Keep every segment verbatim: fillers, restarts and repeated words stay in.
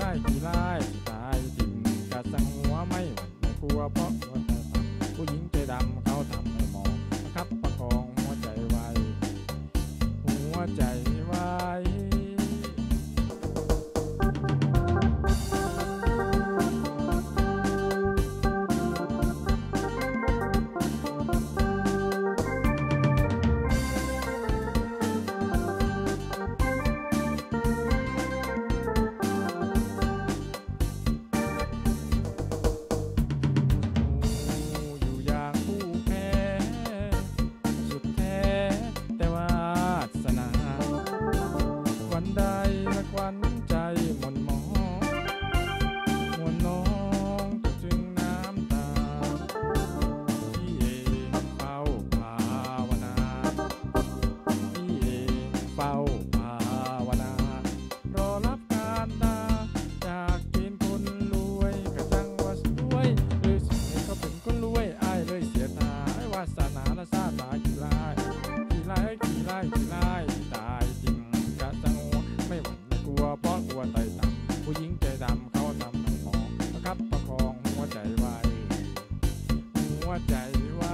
ไล่กี่ไล่ตายจริงกะสังหัวไม่หวั่นไม่กลัวเพราะหัวใจดำผู้หญิงใจดำเขาทำให้มองประคับประคองหัวใจไว้หัวใจไว้ควันใจหม่นหมองมวนน้องจึงน้ำตาพี่เองเฝ้าภาวนาพี่เองเฝ้าภาวนารอรับการดาจากเกณฑ์คนรวยกระจังว่าสวยเลยสิให้เขาเป็นคนรวยอ้ายเลยเสียตาวาสนาและซาตากี่ลายกี่ลายกี่ลายกี่ลายตายจริงกระจังไม่หวั่นกลัวเพราะกลัวไตต่ำผู้หญิงใจดำเขาทำให้มองประคับประคองหัวใจไว้หัวใจไว้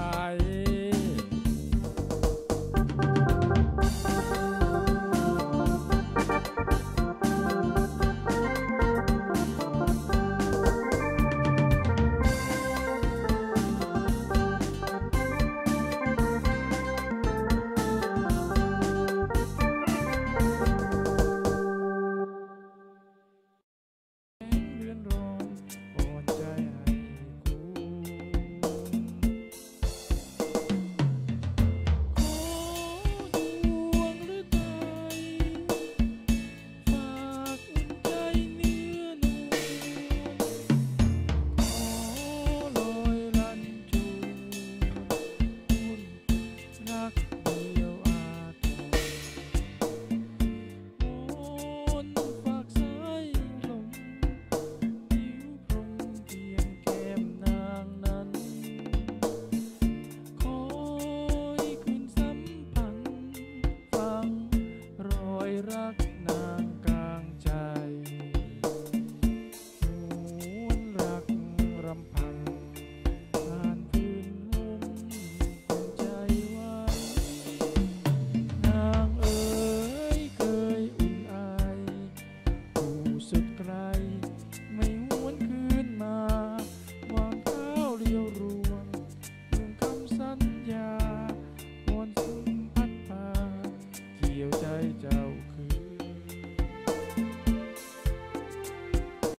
รัก